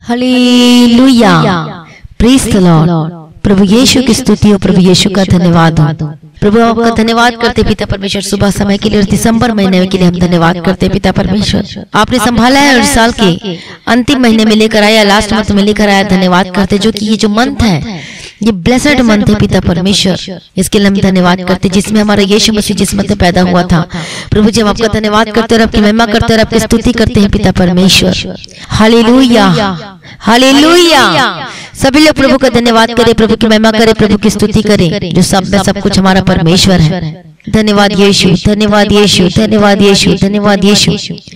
Hallelujah, praise the Lord. प्रभु यीशु की स्तुति हो, प्रभु यीशु का धन्यवाद हो। प्रभु आपका धन्यवाद करते पिता परमेश्वर, सुबह समय के लिए और दिसंबर महीने के लिए हम धन्यवाद करते पिता परमेश्वर। आपने संभाला है और साल के अंतिम महीने में लेकर आया, लास्ट मंथ में लेकर आया। धन्यवाद करते जो कि ये जो मंथ है, ये ब्लेसड मंथ है पिता परमेश्वर, इसके लिए हम धन्यवाद करते जिसमें हमारा यीशु मसीह जिस मंथ में पैदा हुआ था। प्रभु जी हम आपका धन्यवाद करते और आपकी महिमा करते और आपकी स्तुति करते हैं पिता परमेश्वर। Hallelujah, hallelujah. सभी लोग प्रभु का धन्यवाद करें, प्रभु की महिमा करें, प्रभु की स्तुति करें जो सब में सब कुछ हमारा परमेश्वर है। धन्यवाद यीशु, धन्यवाद यीशु, धन्यवाद यीशु, धन्यवाद यीशु।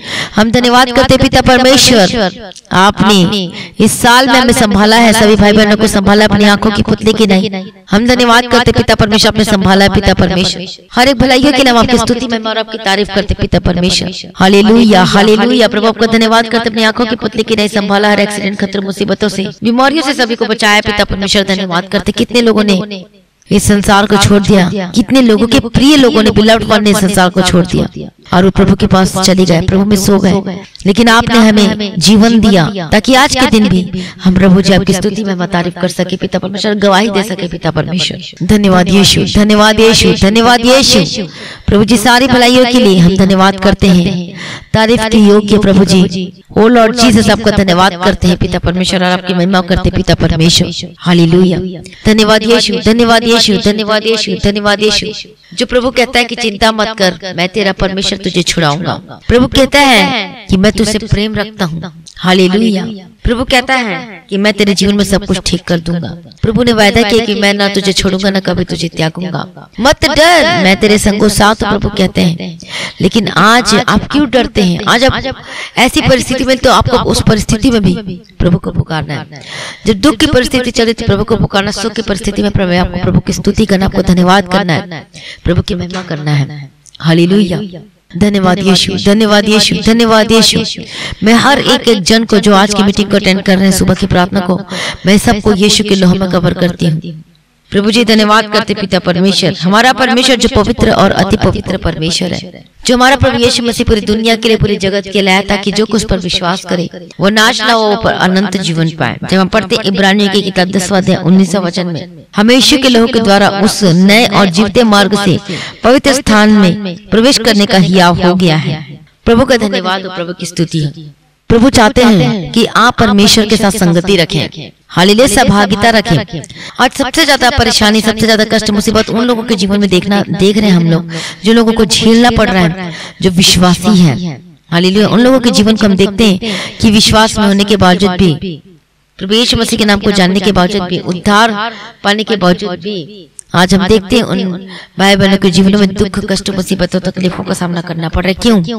हम धन्यवाद करते पिता परमेश्वर, आपने इस साल में हमें संभाला है, सभी भाई बहनों को संभाला अपनी आंखों की पुतली की नहीं। हम धन्यवाद करते पिता परमेश्वर, आपने संभाला है पिता परमेश्वर। हर एक भलाइयों के लिए हम आपकी स्तुति में और आपकी तारीफ करते पिता परमेश्वर। Hallelujah, hallelujah. प्रभु आपका धन्यवाद करते अपनी आंखों की पुतली की नहीं संभाला, हर एक्सीडेंट, खतरे, मुसीबतों से, बीमारियों से सभी को बचाया पिता परमेश्वर। धन्यवाद करते कितने लोगों ने इस संसार को छोड़ दिया, कितने लोगों के प्रिय लोगों ने, बिलव्ड वन ने इस संसार को छोड़ दिया और वो प्रभु के पास चले गए, प्रभु में सो गए। लेकिन आपने हमें जीवन दिया ताकि आज के दिन भी हम प्रभु जी आपकी स्तुति में तारीफ कर सके पिता परमेश्वर, गवाही दे सके पिता परमेश्वर। धन्यवाद यीशु, धन्यवाद यीशु, धन्यवाद यीशु। प्रभु जी सारी भलाइयों के लिए हम धन्यवाद करते हैं, तारीफ के योग्य प्रभु जी। ओ लॉर्ड जीसस आपका धन्यवाद करते हैं पिता परमेश्वर और आपकी महिमा करते पिता परमेश्वर। हालेलुया। धन्यवाद यीशु, धन्यवाद यीशु, धन्यवाद यीशु, धन्यवाद यीशु। जो प्रभु कहता है कि चिंता मत कर, मैं तेरा परमेश्वर तुझे छुड़ाऊंगा। प्रभु कहता है कि मैं तुझसे प्रेम रखता हूँ। हालेलुया। प्रभु कहता है कि मैं तेरे जीवन में सब कुछ ठीक कर दूंगा। प्रभु ने वायदा किया कि मैं ना तुझे छोड़ूंगा ना कभी तुझे त्यागूंगा। मत डर, मैं तेरे संगो साथ, प्रभु कहते हैं। लेकिन आज आप क्यों डरते हैं? आज आप ऐसी परिस्थिति में, तो आपको उस परिस्थिति में भी प्रभु को पुकारना है। जब दुख की परिस्थिति चले तो प्रभु को पुकारना, सुख की परिस्थिति में आपको प्रभु की स्तुति करना, आपको धन्यवाद करना है, प्रभु की महिमा करना है। हालेलुया। धन्यवाद यीशु, धन्यवाद यीशु, धन्यवाद यीशु। मैं हर एक जन को जो आज की मीटिंग को अटेंड कर रहे हैं, सुबह की प्रार्थना को, मैं सबको यीशु के लोह में कवर करती हूँ। प्रभु जी धन्यवाद करते पिता परमेश्वर, हमारा परमेश्वर जो पवित्र और अति पवित्र परमेश्वर है, जो हमारा प्रभु यीशु मसीह पूरी दुनिया के लिए, पूरी जगत के लिए आया ताकि जो कुछ पर विश्वास करे वो नाश ना हो, वो पर अनंत जीवन पाए। जब हम पढ़ते इब्रानियों की किताब 10वां अध्याय 19वां वचन में, हमें यीशु के लहू के द्वारा उस नए और जीवते मार्ग से पवित्र स्थान में प्रवेश करने का हियाव हो गया है। प्रभु का धन्यवाद हो, प्रभु की स्तुति है। प्रभु चाहते हैं कि आप परमेश्वर के साथ संगति रखें, हालेलुया, सहभागिता रखें। आज सबसे ज्यादा परेशानी, सबसे ज्यादा कष्ट, मुसीबत उन लोगों के जीवन में देख रहे हैं हम लोग, जो लोगों को झेलना पड़ रहा है, जो विश्वासी है। हालेलुया। उन लोगों के जीवन को हम देखते हैं कि विश्वास में होने के बावजूद भी, प्रभु यीशु मसीह के नाम को जानने के बावजूद भी, उद्धार पाने के बावजूद भी, आज हम देखते हैं उन भाई बहनों के जीवनों में दुख, कष्ट, मुसीबतों, तकलीफों का सामना करना पड़ रहा है। क्यों?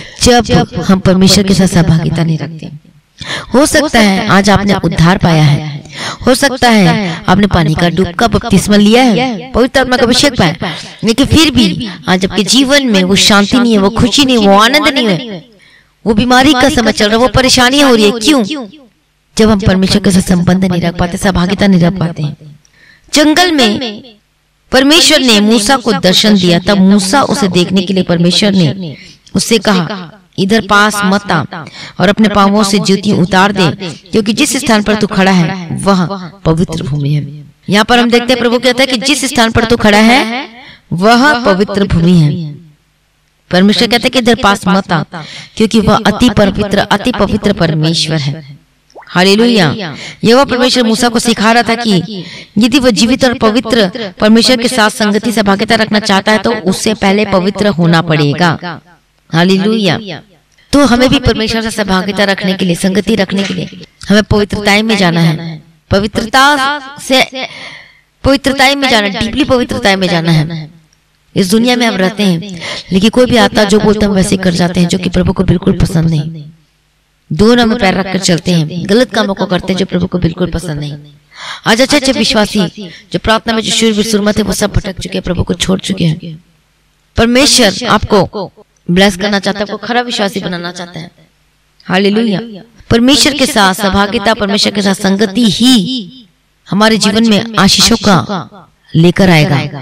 जब हम परमेश्वर के साथ सहभागिता नहीं रखते। हो सकता है आज आपने उद्धार पाया है, हो सकता है आपने पानी का डूब का बपतिस्मा लिया है, पवित्र आत्मा का अभिषेक पाया, लेकिन फिर भी आज आपके जीवन में वो शांति नहीं है, वो खुशी नहीं है, वो आनंद नहीं है, वो बीमारी का समय चल रहा है, वो परेशानियां हो रही है। क्यों? जब हम परमेश्वर के साथ संबंध नहीं रख पाते, सहभागिता नहीं रख पाते। जंगल में परमेश्वर ने मूसा को दर्शन दिया, तब मूसा उसे देखने के लिए परमेश्वर ने उससे कहा, इधर पास मत आ और अपने पांवों से जूती उतार दे, क्योंकि जिस स्थान पर तू खड़ा है वह पवित्र भूमि है। यहाँ पर हम देखते हैं प्रभु कहता है कि जिस स्थान पर तू खड़ा है वह पवित्र भूमि है। परमेश्वर कहते हैं कि इधर पास मत आ, क्योंकि वह अति पवित्र परमेश्वर है। हालेलुया। यहोवा परमेश्वर मूसा को सिखा रहा था कि यदि वह जीवित और पवित्र परमेश्वर के साथ संगति सहभागिता रखना चाहता है तो उससे पहले पवित्र होना पड़ेगा। हालेलुया। तो हमें भी परमेश्वर से सहभागिता रखने के लिए, संगति रखने के लिए हमें पवित्रताई में जाना है, पवित्रताई में जाना, डीपली पवित्रताई में जाना है। इस दुनिया में हम रहते हैं, लेकिन कोई भी आता जो बोलते हम वैसे कर जाते हैं, जो कि प्रभु को बिल्कुल पसंद नहीं। दोनों में पैर रखकर चलते हैं, गलत कामों को करते हैं जो प्रभु को बिल्कुल पसंद नहीं। आज अच्छे विश्वासी जो प्रार्थना में जो शूरवीर थे वो सब भटक चुके हैं, प्रभु को छोड़ चुके हैं। परमेश्वर आपको ब्लेस करना चाहता है, आपको खरा विश्वासी बनाना चाहता है। हालेलुया। परमेश्वर के साथ सहभागिता, परमेश्वर के साथ संगति ही हमारे जीवन में आशीषों का लेकर आएगा,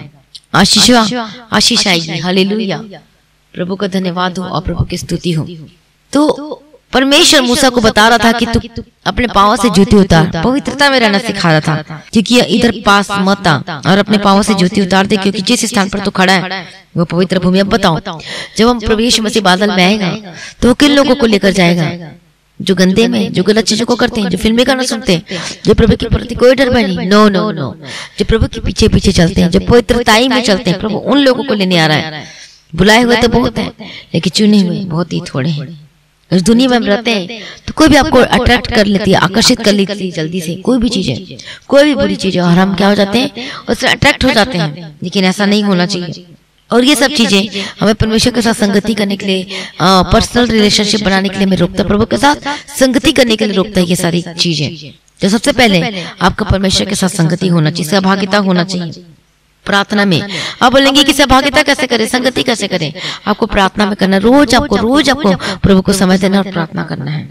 आशीष आएगी। हालेलुया। प्रभु का धन्यवाद हो और प्रभु की स्तुति हो। तो परमेश्वर मूसा को बता रहा था कि तू अपने पाँव से जूती उतार, पवित्रता में रहना सिखा रहा था, क्योंकि इधर पास मत आ और अपने पाँव से जूती उतार दे, क्योंकि जिस स्थान पर तू खड़ा है वो पवित्र भूमि। अब बताओ, जब हम प्रभु यीशु मसीह बादल में आएगा तो किन लोगों को लेकर जाएगा? जो गंदे में, जो गलत चीजों को करते हैं, जो फिल्में गाना सुनते हैं, जो प्रभु के प्रति कोई डर नहीं, नो नो नो, जो प्रभु के पीछे पीछे चलते हैं, जो पवित्रताई में चलते हैं, प्रभु उन लोगों को लेने आ रहा है। बुलाए हुए तो बहुत हैं, लेकिन चुने हुए बहुत ही थोड़े हैं। इस दुनिया में हम रहते हैं तो कोई भी आपको अट्रैक्ट कर लेती है, आकर्षित कर लेती है जल्दी से, कोई भी चीज है, कोई भी बुरी चीज है, और हम क्या हो जाते हैं, उससे अट्रैक्ट हो जाते हैं। लेकिन ऐसा नहीं होना चाहिए। और ये सब चीजें हमें परमेश्वर के साथ संगति करने के लिए, पर्सनल रिलेशनशिप बनाने के लिए हमें रोकता है, प्रभु के साथ संगति करने के लिए रोकता है ये सारी चीजें। तो सबसे पहले आपका परमेश्वर के साथ संगति होना चाहिए, सहभागिता होना चाहिए प्रार्थना में। आप बोलेंगे कि सहभागिता कैसे करें, संगति कैसे करें? आपको प्रार्थना में करना, रोज आपको प्रभु को समय देना और प्रार्थना करना है।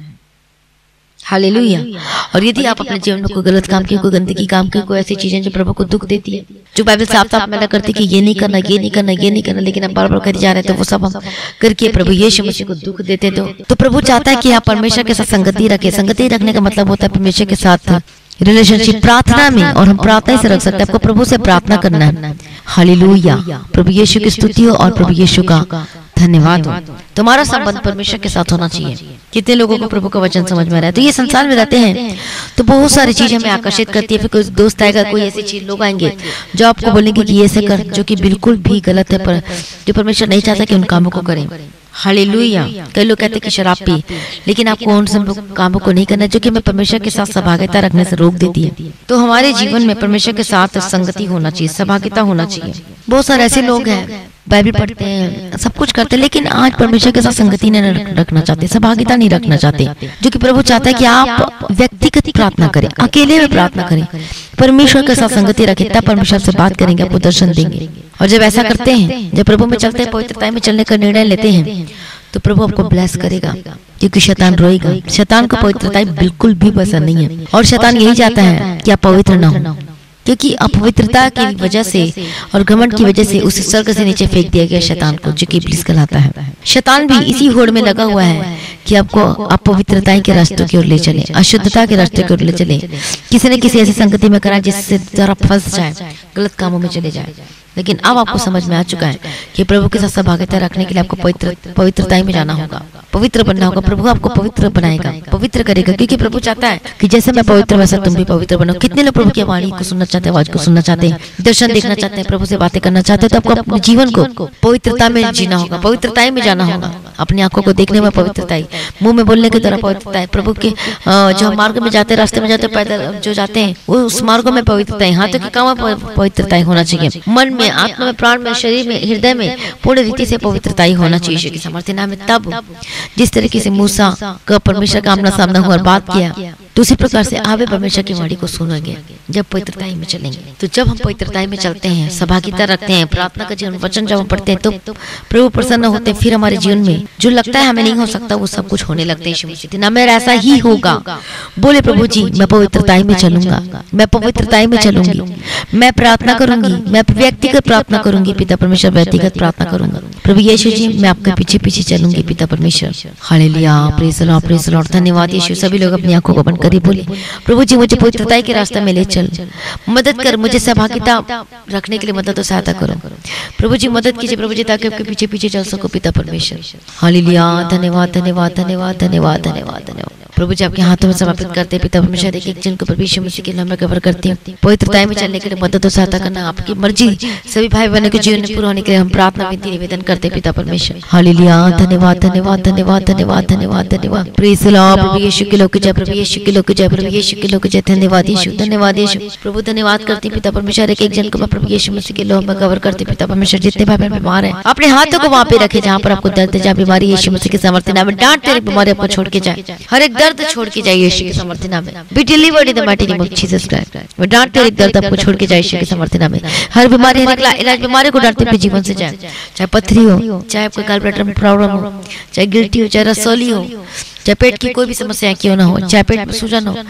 हालेलुया। और यदि आप अपने जीवन में कोई गलत काम किए, कोई गंदगी काम किए, कोई ऐसी चीजें जो प्रभु को दुख देती है, जो बाइबल साफ साफ मना करती है कि ये नहीं करना, ये नहीं करना, ये नहीं करना, लेकिन हम बार बार कर जा रहे हैं, तो वो सब हम करके प्रभु यीशु मसीह को दुख देते। तो प्रभु चाहता है कि आप परमेश्वर के साथ संगति रखें। संगति रखने का मतलब होता है परमेश्वर के साथ रिलेशनशिप प्रार्थना में, और हम प्रार्थना से रख सकते हैं। आपको प्रभु से प्रार्थना करना है। हालेलुया। प्रभु यीशु की स्तुति हो और प्रभु यीशु का धन्यवाद हो। तुम्हारा संबंध परमेश्वर के साथ होना चाहिए। कितने लोगों को प्रभु का वचन समझ में आ रहा है? तो ये संसार में रहते हैं तो बहुत सारी चीजें हमें आकर्षित करती है। फिर कोई दोस्त आएगा, कोई ऐसी चीज, लोग आएंगे जो आपको बोलेंगे कि ये ऐसे कर, जो कि बिल्कुल भी गलत है, पर जो परमेश्वर नहीं चाहता कि उन कामों को करें। हालेलुया। कई लोग कहते हैं कि शराब पी, लेकिन आपको उन सब कामों को नहीं करना जो कि हमें परमेश्वर के साथ सहभागिता रखने से रोक देती है। तो हमारे जीवन में परमेश्वर के साथ संगति होना चाहिए, सहभागिता होना चाहिए। बहुत सारे ऐसे लोग हैं, बाइबल पढ़ते हैं, सब कुछ करते हैं, लेकिन आज परमेश्वर के साथ संगति नहीं रखना चाहते, सहभागिता नहीं रखना चाहते। जो कि प्रभु चाहता है कि आप व्यक्तिगत प्रार्थना करें, अकेले में प्रार्थना करें, परमेश्वर के साथ संगति रखें, तब परमेश्वर से बात करेंगे, आपको दर्शन देंगे। और जब ऐसा करते हैं, जब प्रभु में चलते हैं, पवित्रता में चलने का निर्णय लेते हैं, तो प्रभु आपको ब्लेस करेगा, क्योंकि शैतान रोएगा। शैतान को पवित्रता बिल्कुल भी पसंद नहीं है, और शैतान यही चाहता है कि आप पवित्र ना हो, क्योंकि अपवित्रता की वजह से और घमंड की वजह से उसे स्वर्ग से नीचे फेंक दिया गया शैतान को, जो कि इब्लीस कहलाता है। शैतान भी इसी होड़ में लगा हुआ है कि आपको अपवित्रता के रास्तों की ओर ले चले, अशुद्धता के रास्ते की ओर ले चले, किसी न किसी ऐसी संगति में कराए जिससे जरा फंस जाए, गलत कामों में चले जाए। लेकिन अब आपको समझ में आ चुका है कि प्रभु के साथ सहभागिता रखने के लिए आपको पवित्रता में जाना होगा, पवित्र बनना होगा। प्रभु आपको पवित्र बनाएगा, पवित्र करेगा, क्योंकि प्रभु चाहता है कि जैसे मैं पवित्र वैसा तुम भी पवित्र बनो। कितने लोग प्रभु की वाणी को सुनना चाहते हैं, आवाज को सुनना चाहते हैं, दर्शन देखना चाहते हैं, प्रभु से बातें करना चाहते हैं। तो आपको अपने जीवन को पवित्रता में जीना होगा, पवित्रता में जाना होगा। अपनी आंखों को देखने में पवित्रता, मुंह में बोलने के द्वारा पवित्रता है। प्रभु के जो मार्ग में जाते, रास्ते में जाते, पैदल जो जाते हैं, वो उस मार्गों में पवित्रता है। हाथों के काम में पवित्रता होना चाहिए, मन में, आत्मा में, प्राण में, शरीर में, हृदय में पूर्ण रीति से पवित्रता होना चाहिए यीशु की सामर्थ्य नाम में। तब जिस तरीके से मूसा का परमेश्वर का आमना सामना हुआ और बात किया, तो उसी प्रकार से आवे परमेश्वर की वाणी को सुनेंगे जब पवित्रता में चलेंगे। तो जब हम पवित्रता में चलते हैं, सहभागिता रखते हैं, प्रार्थना का जीवन, वचन जब हम पढ़ते हैं, तो प्रभु प्रसन्न होते हैं। फिर हमारे जीवन में जो लगता है हमें नहीं हो सकता, वो सब कुछ होने लगते हैं। यीशु मसीह ना मेरा ऐसा ही होगा, बोले प्रभु जी मैं पवित्रता में चलूंगा, मैं पवित्रता में चलूंगी, मैं प्रार्थना करूंगी, मैं व्यक्तिगत प्रार्थना करूंगी, पिता परमेश्वर व्यक्तिगत प्रार्थना करूंगा। प्रभु यीशु जी मैं आपके पीछे पीछे चलूंगी, पिता परमेश्वर। Hallelujah, praise the Lord, praise the Lord. धन्यवाद यीशु। सभी लोग अपनी आंखों को बंद करिए, बोले प्रभु जी मुझे पवित्रता के रास्ते में ले चल, मदद कर, मुझे सहभागिता रखने के लिए मदद और सहायता करो। प्रभु जी मदद कीजिए प्रभु जी, ताकि आपके पीछे पीछे चल सको, पिता परमेश्वर। हालेलुया, धन्यवाद धन्यवाद धन्यवाद धन्यवाद धन्यवाद धन्यवाद। प्रभु जी आपके हाथों में समर्पित करते हैं पिता परमेश्वर। एक जन को प्रभु यीशु मसीह के नाम में कवर करती हूँ, पवित्रता में चलने के लिए मदद और सहायता करना आपकी मर्जी सभी भाई बहनों के जीवन में पूरा होने के लिए हम प्रार्थना विनती निवेदन करते हैं पिता परमेश्वर। हालेलुया, धन्यवाद धन्यवाद धन्यवाद धन्यवाद धन्यवाद धन्यवाद। Praise the Lord. प्रभु यीशु के लोग जय, प्रभु यीशु के लोग जय, प्रभु यीशु के लोग जय। धन्यवाद यीशु, धन्यवाद यीशु। प्रभु धन्यवाद करती पिता परमेश्वर। एक जन को मैं प्रभु यीशु मसीह के लोग में कवर करते पिता परमेश्वर। जितने भाई बहन बीमार हैं अपने हाथों को वहां पे रखे जहाँ पर आपको दर्द है, जहाँ बीमारी यीशु मसीह के सामर्थ्य नाम में डांट तेरी बीमारी आपको छोड़ के जाए, हर एक दर्द छोड़ के जाए यीशु के सामर्थ्य नाम में। Be delivered in the mighty name of Jesus Christ. वो डांट तेरी दर्द आपको छोड़ के जाए यीशु के सामर्थ्य नाम में। हर बीमारी, हर इलाज बीमारी को डांटते हुए जीवन से जाए, चाहे पथरी हो, चाहे आपको गॉल ब्लैडर में प्रॉब्लम हो, चाहे गिल्टी हो, चाहे रसोली हो, चाहे पेट की कोई भी समस्या क्यों ना हो, चाहे पेट में सूजन हो,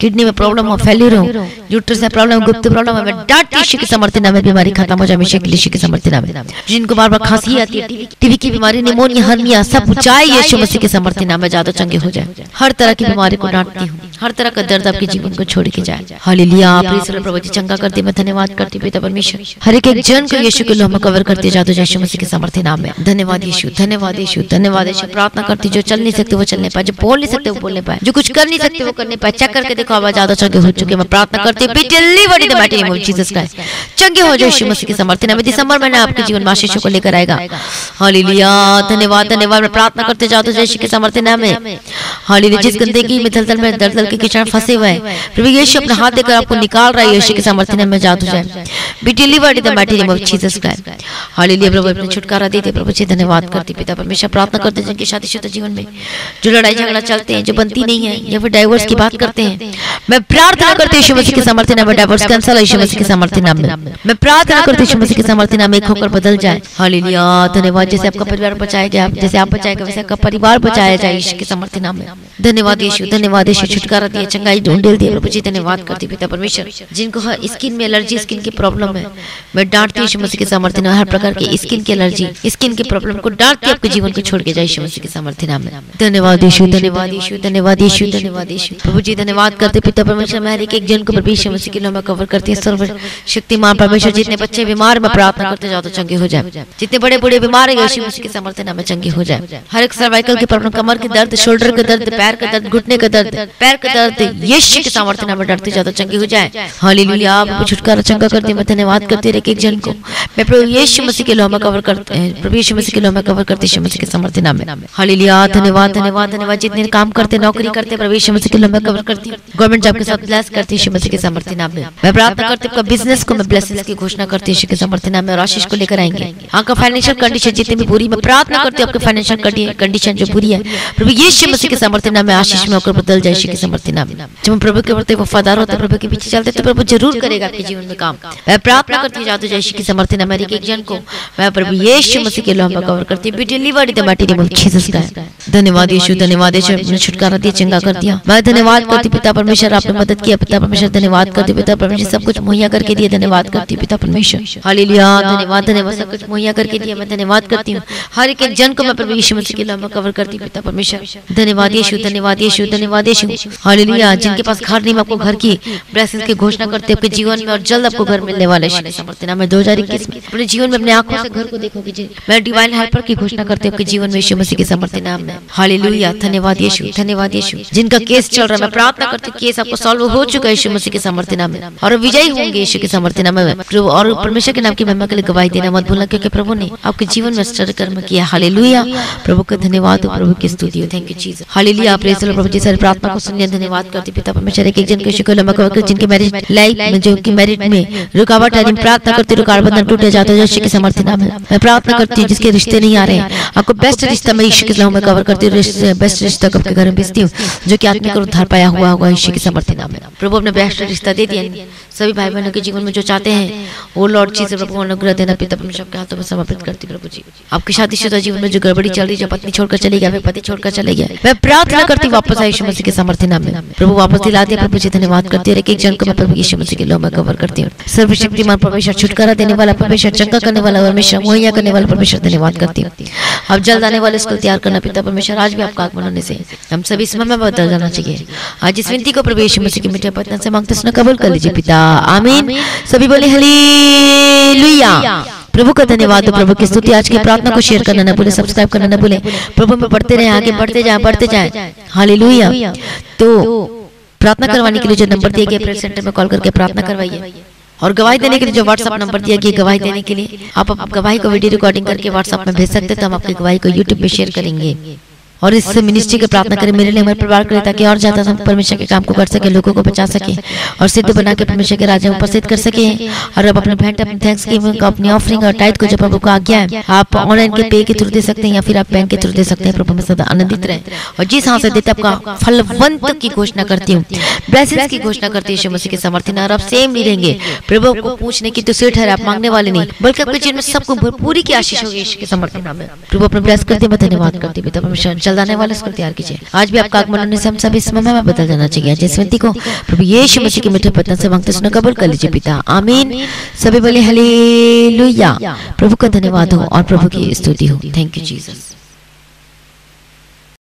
किडनी में प्रॉब्लम हो, फेल्यूर हो, यूट्रस में प्रॉब्लम, गुप्त प्रॉब्लम है, मैं डांटती यीशु के समर्थन नाम में बीमारी खत्म हो जाए हमेशा के लिए यीशु के समर्थन नाम में। जिनको बार बार खांसी आती है, टीबी की बीमारी, निमोनिया, हर्निया सब जाए यीशु मसीह के समर्थन नाम में, ज्यादा चंगे हो जाए। हर तरह की बीमारी को डांटती हूँ, हर तरह का दर्द आपके जीवन को छोड़ के जाए। हालेलुया, प्रभु जी चंगा करती, मैं धन्यवाद करती पिता परमेश्वर। हर एक जन को यीशु के नाम में कवर करते जाओ यीशु मसीह के समर्थन नाम में। धन्यवाद यीशु, धन्यवाद यीशु, धन्यवाद यीशु। प्रार्थना करती जो चल नहीं सकते वो चलने पाए, जो बोल नहीं सकते वो बोलने पाए, जो कुछ कर नहीं सकते वो करने पाए। चेक करके देखो आवाज ज्यादा चंगे हो चुके। मैं प्रार्थना करती हूँ जीसस क्राइस्ट चंगे हो जाओ यीशु मसीह के समर्थन में। दिसंबर महीना आपके जीवन में आशीषों को लेकर आएगा। हालेलुया, धन्यवाद धन्यवाद। मैं प्रार्थना करते जाओ यीशु के समर्थन में। हालेलुया, जिस गंदगी में दलदल में दलदल के कीचड़ फंसे हुए हैं, प्रभु यीशु अपना हाथ देकर आपको निकाल रहा है यीशु के समर्थन में। जादू जाए be delivered in the mighty name of Jesus Christ. Hallelujah, प्रभु अपने छुटकारा देते प्रभु जी। धन्यवाद करती पिता परमेश्वर। प्रार्थना करते हैं जिनके शादीशुदा जीवन में जो लड़ाई झगड़ा चलते हैं, जो बनती नहीं है या फिर डाइवोर्स की बात करते हैं, मैं प्रार्थना करती हूं यीशु मसीह के समर्थन नाम में डाइवोर्स कैंसिल यीशु मसीह के समर्थन नाम में। मैं प्रार्थना करती हूं यीशु मसीह के समर्थन नाम में एक होकर बदल जाए। हालेलुया, धन्यवाद। जैसे आपका परिवार बचाया गया, जैसे आप बचाए गए, वैसे आपका परिवार बचाया जाए यीशु के समर्थन नाम में। धन्यवाद यीशु, धन्यवाद यीशु। छुटकारा दिया, चंगाई ढूंढ दिया प्रभु जी। धन्यवाद करती पिता परमेश्वर। जिनको हर स्किन में एलर्जी, स्किन की प्रॉब्लम है, मैं डांटती हूं यीशु मसीह के समर्थन में। हर प्रकार की स्किन की एलर्जी, स्किन की प्रॉब्लम को डांटती आपके जीवन को छोड़ के जाए यीशु मसीह के समर्थन नाम में। धन्यवाद यीशु, धन्यवाद यीशु, धन्यवाद यीशु, धन्यवाद यीशु। प्रभु जी धन्यवाद करते पिता परमेश्वर। मैं हर एक जन को प्रभु यीशु मसीह के नाम में कवर करती है। सर्वशक्तिमान परमेश्वर, जितने बच्चे बीमार, मैं प्रार्थना करते जाओ तो चंगे हो जाए। जितने बड़े बूढ़े बीमार है यीशु मसीह के समर्थन नाम में चंगे हो जाए। हर एक सर्वाइकल की प्रॉब्लम, कमर के दर्द, शोल्डर का दर्द, पैर का दर्द, घुटने का दर्द, पैर का दर्द, यीशु के समर्थन नाम में डरते जाओ तो चंगे हो जाए। हालेलुया, आप छुटकारा चंगा करते, मैं धन्यवाद करती हूं एक जन को। मैं प्रभु यीशु मसीह के नाम में कवर करते हैं, प्रभु यीशु मसीह के नाम में कवर करते यीशु मसीह के समर्थन नाम में। हालेलुया, धन्यवाद धन्यवाद धन्यवाद। जितने काम करते, नौकरी करते, प्रभु यीशु मसीह के नाम में कवर करती हूं। गवर्नमेंट जॉब के साथ ब्लेस करती यीशु मसीह के समर्थन नाम में। मैं प्रार्थना करती हूं बिजनेस को मैं ब्लेसिंग्स की घोषणा करती यीशु के समर्थन नाम में और आशीष को लेकर आएंगे। आपका फाइनेंशियल कंडीशन जितनी भी बुरी, मैं प्रार्थना करती हूं आपके फाइनेंशियल कंडीशन जो बुरी है प्रभु यीशु मसीह के समर्थन नाम में आशीष में होकर बदल जाए यीशु के समर्थन नाम में। जब हम प्रभु के प्रति वफादार होते, प्रभु के पीछे चलते, तो प्रभु जरूर करेगा आपके जीवन में काम। मैं प्रार्थना करती हूं जादू यीशु के समर्थन नाम में एक जन को मैं प्रभु यीशु मसीह के नाम में कवर करती हूं। Be delivered in the mighty name of Jesus Christ. धन्यवाद यीशु, धन्यवाद यीशु। आपने छुटकारा दिया, चंगा कर दिया। मैं धन्यवाद करती पिता परमेश्वर, आपने मदद किया पिता परमेश्वर। धन्यवाद करती पिता परमेश्वर, सब कुछ मुहैया करके दिया। धन्यवाद करती पिता परमेश्वर। हालेलुया, धन्यवाद धन्यवाद। सब कुछ मुहैया करके दिया, मैं धन्यवाद करती हूँ। हर एक जन को मैं प्रभु यीशु मसीह के नाम में कवर करती पिता परमेश्वर। धन्यवाद यीशु, धन्यवाद यीशु, धन्यवाद यीशु। हालेलुया, जिनके पास घर नहीं, मैं आपको घर की ब्लेसिंग्स की घोषणा करते आपके जीवन में और जल्द आपको घर मिलने वाला है समर्थन नाम में। 2021 में अपने जीवन में अपने आंखों से घर को देखोगे। मैं डिवाइन हेल्पर की घोषणा करते आपके जीवन में यीशु मसीह के समर्थन नाम में। हालेलुया, धन्यवाद यीशु, धन्यवाद यीशु। जिनका केस चल रहा है, मैं प्रार्थना करती हूँ केस आपको सॉल्व हो चुका है यीशु मसीह के समर्थन नाम में और विजयी होंगे यीशु के समर्थन नाम में। और परमेश्वर के नाम की महिमा के लिए गवाही देना मत भूलना, क्योंकि प्रभु ने आपके जीवन में आश्चर्य कर्म किया। हालेलुया, प्रभु का धन्यवाद हो, प्रभु की स्तुति हो। Thank you Jesus. Hallelujah, praise the Lord. प्रभु जी सारी प्रार्थना को सुनिए, धन्यवाद करते पिता परमेश्वर। एक जन के यीशु को लंबा कर जिनके मैरिज लाइफ में, जो कि मैरिज में रुकावट है, प्रार्थना करती रुकावट बंधन टूटे जाते यीशु के समर्थन नाम में। मैं प्रार्थना करती हूँ जिसके रिश्ते नहीं आ रहे हैं, आपको बेस्ट रिश्ता मैं यीशु के नाम में कवर करती हूँ। बेस्ट रिश्ता आपके घर में भेजती हूँ, जो कि आत्मिक उद्धार पाया हुआ होगा यीशु के समर्थन नाम में। प्रभु अपने बेस्ट रिश्ता दे दिया सभी भाई बहनों के जीवन में जो चाहते हैं वो लॉर्ड जीसस प्रभु अनुग्रह देना पिता परमेश्वर के हाथों में समर्पित करती प्रभु जी। आपकी शादीशुदा जीवन में जो गड़बड़ी चल रही है, जो पत्नी छोड़कर चले गया, पति छोड़कर चले गया, मैं प्रार्थना करती वापस आए यीशु मसीह के समर्थन नाम में। प्रभु वापस दिला दिया प्रभु जी, धन्यवाद करती हूँ। एक जन को मैं प्रभु यीशु मसीह के नाम में कवर करती हूँ। सर्वशक्तिमान परमेश्वर, छुटकारा देने वाला परमेश्वर, चंगा करने वाला परमेश्वर, मुहैया करने वाला परमेश्वर, धन्यवाद करती हूँ। अब जल्द आने वाले इसको तैयार करना पिता परमेश्वर। आज भी आपका आगमन होने से हम सभी इसमें में बदल जाना चाहिए। आज इस विनती को प्रभु यीशु मसीह की मीठे पत्नी से मांगते सुना कबूल कर लीजिए पिता, आमीन। सभी बोले हालेलुया। प्रभु का धन्यवाद हो, प्रभु की स्तुति। आज की प्रार्थना को शेयर करना न भूले, सब्सक्राइब करना न भूले। प्रभु में बढ़ते रहे, आगे बढ़ते जाए, बढ़ते जाए। हालेलुया। तो प्रार्थना करवाने के लिए जो नंबर दिया गया प्रेयर सेंटर में कॉल करके प्रार्थना करवाइए। और गवाही देने के लिए जो व्हाट्सएप नंबर दिया गया, गवाही देने के लिए आप गवाही को वीडियो रिकॉर्डिंग करके व्हाट्सएप में भेज सकते हैं, तो हम आपकी गवाही को यूट्यूब पे शेयर करेंगे। और इस मिनिस्ट्री की प्रार्थना करें मेरे लिए, हमारे परिवार के लिए, ताकि और ज्यादा हम परमेश्वर के काम को कर सके, लोगों को बचा सके और सिद्ध बना के परमेश्वर के राज्य में उपस्थित कर सके। और अब अपने भेंट, अपने थैंक्स गिविंग, अपनी ऑफरिंग और टाइट को जो प्रभु को आज्ञा है, आप ऑनलाइन के पे के थ्रू दे सकते हैं या फिर आप बैंक के थ्रू दे सकते हैं। प्रभु में सदा आनंदित रहे और जिस हाथ से देते आपका फलवंत की घोषणा करती हूँ, ब्लेसिंग्स की घोषणा करती है यीशु मसीह के समर्थन। और आप सेम नहीं रहेंगे, प्रभु को पूछने की तो सेठ है, आप मांगने वाले नहीं, बल्कि आपके जीवन में सबको पूरी की आशीष होगी यीशु के समर्थन में। प्रभु अपने ब्लेस करते, मैं धन्यवाद करती हूँ। जलदाने वाले उसको तैयार कीजिए। आज भी आपका आगमन होने से हम सभी इस समय में बदल जाना चाहिए। जिस व्यक्ति को प्रभु यीशु मसीह के मीठे वचन से मांगते सुनो कबूल कर लीजिए पिता, आमीन। सभी बोले हालेलुया। प्रभु का धन्यवाद हो और प्रभु की स्तुति हो। Thank you Jesus.